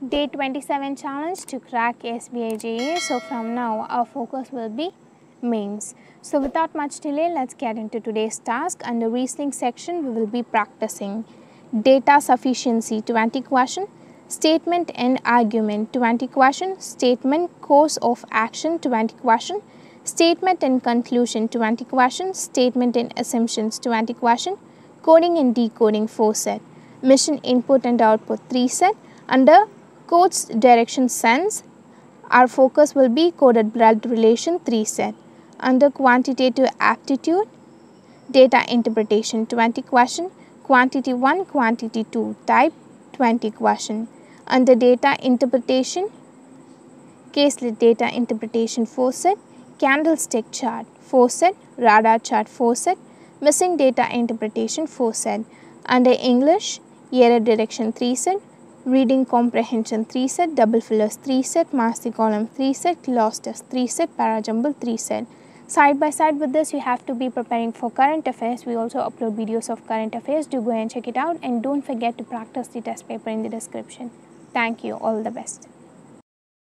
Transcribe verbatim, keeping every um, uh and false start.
Day twenty-seven challenge to crack S B I J A. So from now our focus will be mains. So without much delay, let's get into today's task. Under reasoning section, we will be practicing data sufficiency twenty question, statement and argument twenty question, statement course of action twenty question, statement and conclusion twenty question, statement and assumptions twenty question, coding and decoding four set, mission input and output three set. Under codes direction sense, our focus will be coded blood relation three set. Under quantitative aptitude, data interpretation twenty question, quantity one, quantity two, type twenty question. Under data interpretation, caselet data interpretation four set, candlestick chart four set, radar chart four set, missing data interpretation four set. Under English, error direction three set, reading comprehension three set, double fillers three set, master column three set, clause test three set, parajumble three set. Side by side with this, you have to be preparing for current affairs. We also upload videos of current affairs. Do go and check it out, and don't forget to practice the test paper in the description. Thank you. All the best.